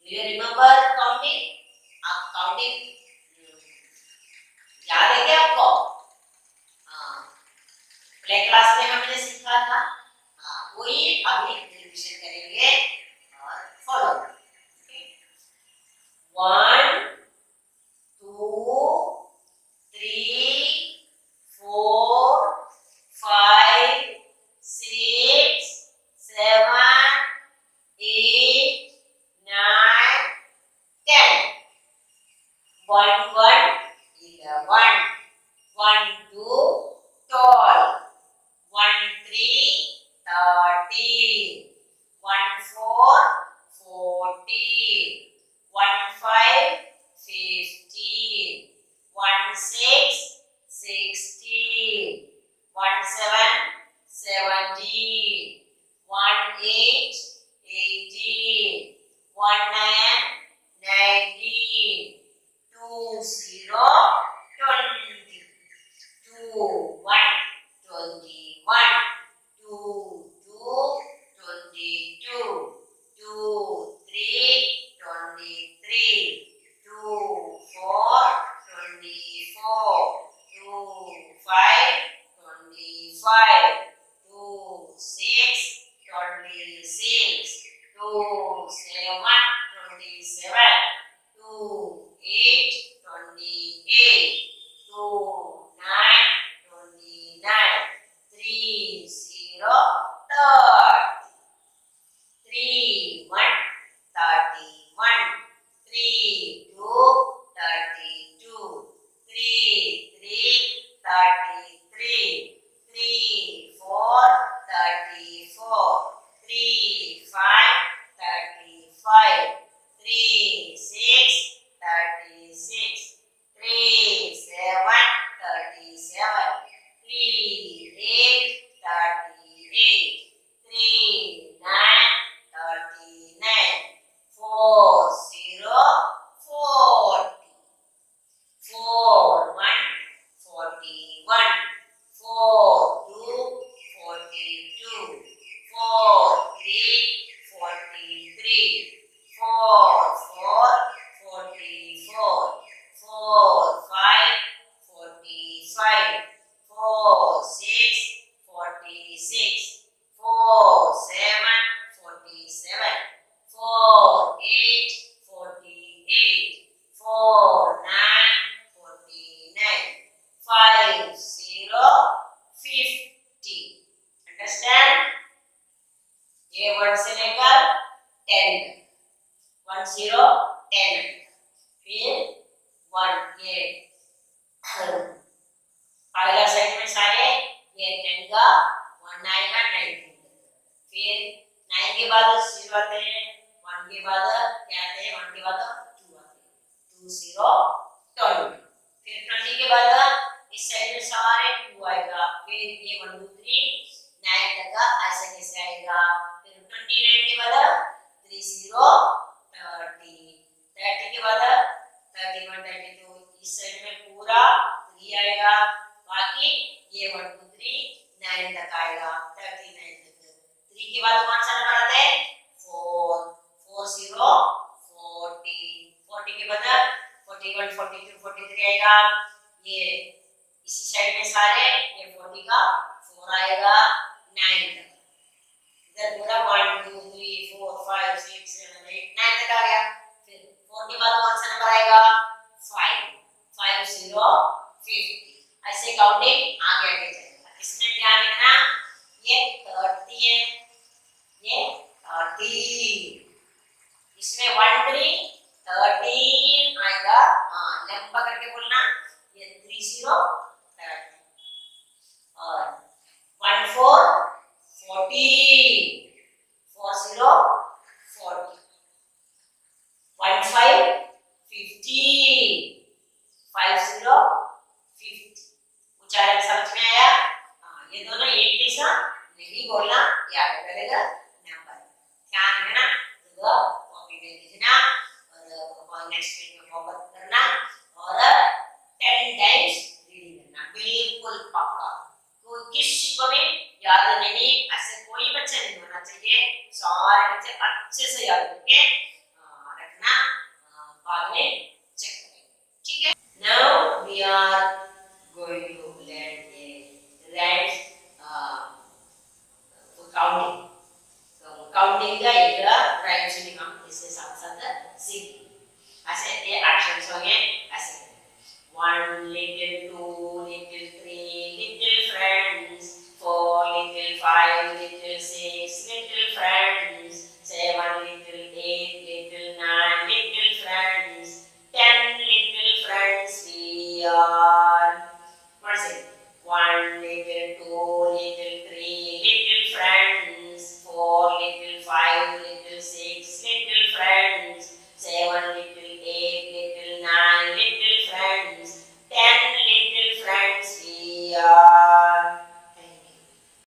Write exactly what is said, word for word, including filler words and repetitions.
you remember counting? आप counting याद है क्या आपको? हाँ, प्ले क्लास में हमने सीखा था। हाँ, वही अभी रिवीजन करेंगे और follow. One, two, three, four, five, six, seven, eight, nine, ten. One, one, eleven. One, two, twelve. One, three, thirteen. One, four, fourteen. One, five, fifteen. One, six, sixteen. One, seven, seventeen. One, eight, eighteen. One, nine, nineteen. Two, zero, twenty. Two, one, twenty-one. Two, two, twenty-two. Two, three, twenty-three. Two, four, twenty-four. Two, five, twenty-five. Two, six, twenty-six. Two, seven, twenty-seven. Two, eight, twenty-eight. Two, nine, twenty-nine. Three, zero, thirty. Three, one, thirty-one. Three, two, thirty-two. Three, three, thirty-three. Three, four, thirty-four. Three, five, thirty-five. Three, six, thirty-six. Three, seven, thirty-seven. Three, eight, thirty-eight. Three, nine, thirty-nine. Four, zero, forty. Four, one, forty-one. Four, two, forty-two. Four, three, forty-three. Four, four, forty-four. Four, five, forty-five. Four, six, forty-six. Four, seven, forty-seven. Four, eight, forty-eight. Four, nine, forty-nine. Five, zero, fifty. Understand? ये one से लेकर ten, one zero ten, फिर one, ये पहला side में सारे ये ten का वन आएगा नाइनटीन, फिर नाइन के बाद जीरो आते हैं, वन के बाद क्या आते हैं, वन के बाद टू आते हैं, टू जीरो ट्वेंटी, फिर ट्वेंटी के बाद इस साइड में सारे टू आएगा, फिर ये वन टू थ्री नाइन तक ऐसे कैसे आएगा, फिर ट्वेंटी नाइन के बाद थ्री जीरो थर्टी, थर्टी के बाद थर्टी वन थर्टी टू, इस साइड में पूरा थ्री आएगा, बाकी ये वन टू थ्री नाइन तक आएगा, थर्टी नाइन तक, थ्री के बाद कौन सा नंबर आता है, four, four zero forty, forty के बाद forty one forty two forty three आएगा, ये इसी साइड में सारे ये फोर्टी का फोर आएगा, नाइन तक, इधर पूरा one two three four five six seven eight nine तक आ गया, फिर फोर के बाद कौन सा नंबर आएगा, फाइव, फाइव जीरो फिफ्टी, ऐसे काउंटिंग आगे आगे जाएगा। इसमें ध्यान रखना ये थर्टी है, ये थर्टी, इसमें वन थ्री थर्टीन आएगा, हाँ लंबा करके बोलना, ये थ्री जीरो थर्टी, और one four forty, four zero forty, one five fifty, five zero fifty, उच्चारण समझ में आया? हाँ, ये दोनों एक जैसा नहीं बोलना, याद करेगा नंबर, ध्यान रखना, कॉपी में लिखना और नेक्स्ट पेज में होमवर्क करना और टेन टाइम्स रीडिंग करना, बिल्कुल पक्का, कोई किसी को भी याद नहीं, ऐसे कोई बच्चा नहीं होना चाहिए, सारे बच्चे अच्छे से याद करके